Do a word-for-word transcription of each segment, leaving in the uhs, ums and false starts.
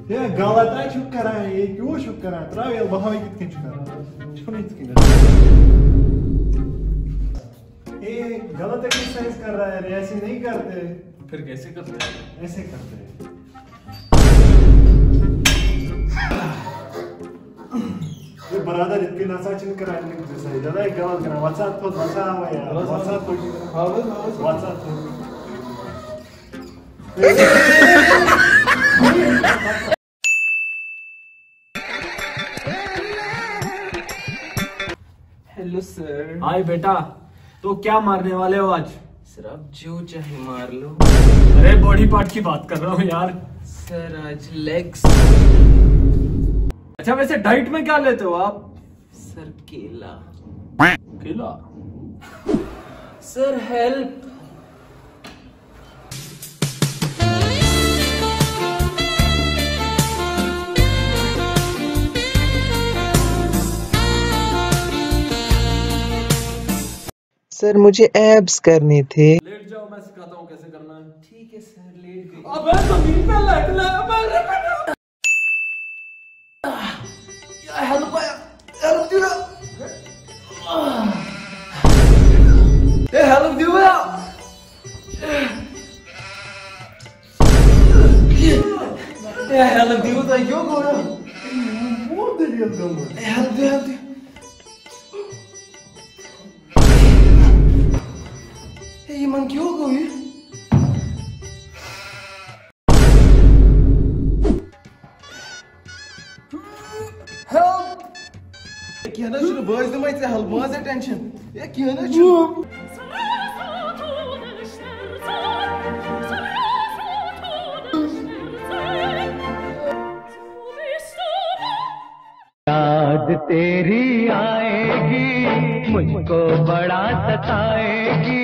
ये गलत है छु करा ये क्यों छु करा त्रा ये वहां कित के छु करा छु नहीं कित ये गलत एक्सरसाइज कर रहा है, ऐसे नहीं करते। फिर कैसे करते हैं? ऐसे करते हैं। ये बराबर इतने नशा चिन कराने की जैसा है, ज़्यादा एक गलत करा। WhatsApp तो WhatsApp हुआ यार, WhatsApp तो हाँ बस WhatsApp तो हेलो सर। हाय बेटा, तो क्या मारने वाले हो आज? सर आप जो चाहे मार लो। अरे बॉडी पार्ट की बात कर रहा हूँ यार। सर आज लेग्स। अच्छा वैसे डाइट में क्या लेते हो आप? सर केला। केला? Sir help. सर मुझे एब्स करने थे। लेट जाओ, मैं सिखाता हूँ कैसे करना है। ठीक है सर, लेट गई। अबे जमीन पे लेट ले। अबे यार हेल्प आया, हेल्प दियो। ये हेल्प दियो यार। ये हेल्प दियो तो क्यों करो? बहुत देरियत गम है। हेल्प दियो, हेल्प दियो। ये मन क्यों गई? Help! क्या ना शुरू बॉयज ने मुझे हेल्प मार से टेंशन। ये क्या ना शुरू? याद तेरी आएगी, मुझको बड़ा सताएगी।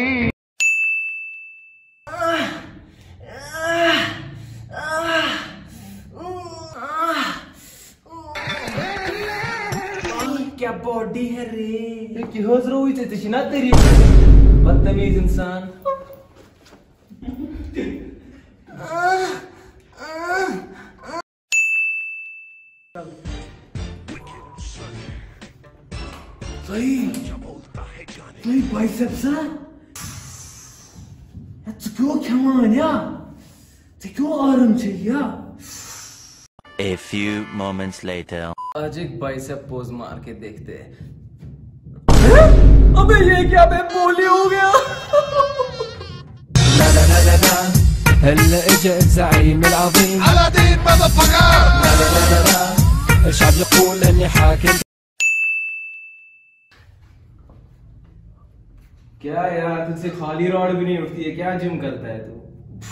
क्या बॉडी है रे? ये की होज रोई थे तशी ना तेरी बदतमीज इंसान। सही सही बाइसेप्स है। ये क्यों खेमान या? ये क्यों आराम चाहिए? A few moments later. आज एक बाइसेप पोज मार के देखते हैं। अबे ये क्या बे बोली हो गया? لا لا لا لا لا هلا اجا الزعيم العظيم على دين مذفقة. لا لا لا لا الشعب يقول اني حاكم. क्या यार तुझसे खाली रॉड भी नहीं उठती है, क्या जिम करता है तू?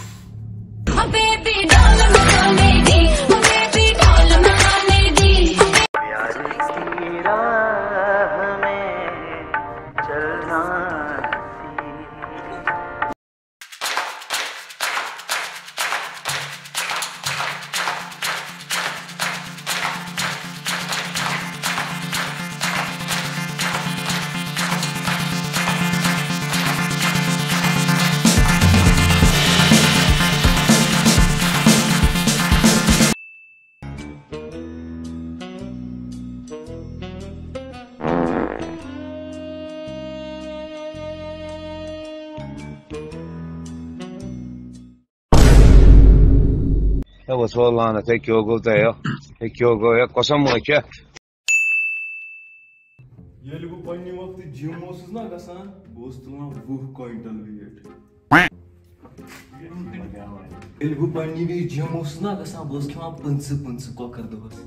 That was so long to take your go there. Take your go ya कसम हो क्या? ये लोग पन्नी वक्त जिम मोसस ना गसान बोस्तुला वो क्विंटल वेट। ये लोग पन्नी भी जिम मोसस ना गसान बोस के वहाँ पंच पंच को कर दो बस।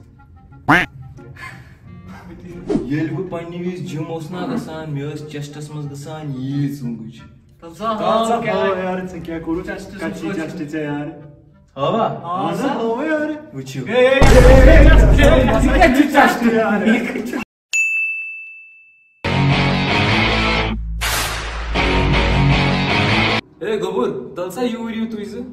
ये लोग पन्नी भी जिम मोसस ना गसान मेरे चेस्टस मस गसान ये सुंगुच। तलसा हाँ क्या यार से क्या करो कच्ची चेस्ट से यार। हवा हाँ ना हवा यार। पूछो। ए ए कच्ची चेस्ट यार। ए गबूर तलसा यूरियो तू इसे।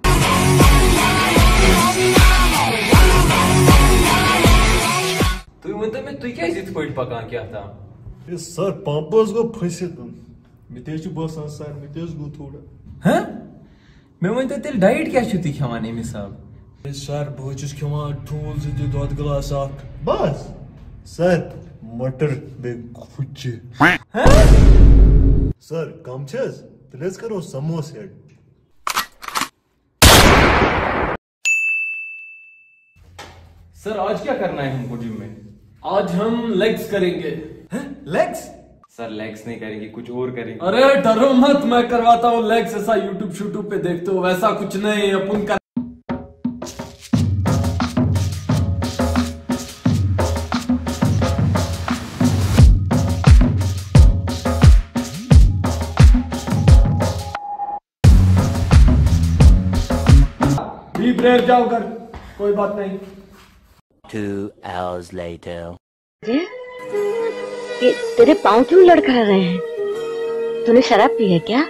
तू मतलब मैं तू क्या इस पॉइंट पकान क्या था? ये सर पंपस को फंसे तुम। मितेश बसन सर मितेश गो थोड़ा। हाँ? मैं वही तो तेल डाइट क्या छुती खवाने में साहब। सर बहुत खेवान ठूल से दो गिलास अख बस सर मटर बे खुच सर कम छस प्लीज करो समोसे सर आज क्या करना है हमको जिम में? आज हम लेग्स करेंगे। लेग्स? सर लेग्स नहीं करेंगे, कुछ और करेंगे। अरे डरो मत, मैं करवाता हूँ लेग्स। ऐसा यूट्यूब शूट्यूब पे देखते हो, वैसा कुछ नहीं अपन कर। भी ब्रेक जाओ कर, कोई बात नहीं। Two hours later. ये तेरे पाँव क्यों लड़खड़ा रहे हैं? तूने शराब पी है क्या?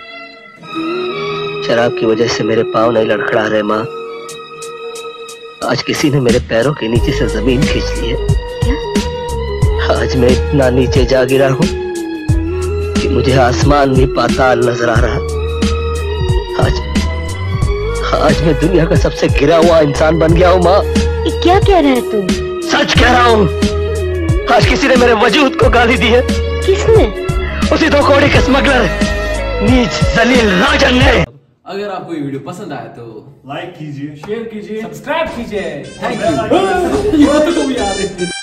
शराब की वजह से मेरे पाँव नहीं लड़खड़ा रहे माँ। आज किसी ने मेरे पैरों के नीचे से जमीन खींच ली है। क्या? आज मैं इतना नीचे जा गिरा हूँ कि मुझे आसमान भी पाताल नजर आ रहा। आज आज मैं दुनिया का सबसे गिरा हुआ इंसान बन गया हूँ माँ। ये क्या कह रहे हैं तुम? सच कह रहा हूँ। आज किसी ने मेरे वजूद को गाली दी है। किसने? उसी दो कौड़ी के स्मगलर नीच जलील राजन ने। अगर आपको ये वीडियो पसंद आया तो लाइक कीजिए, शेयर कीजिए, सब्सक्राइब कीजिए। Thank you. ये तो याद है।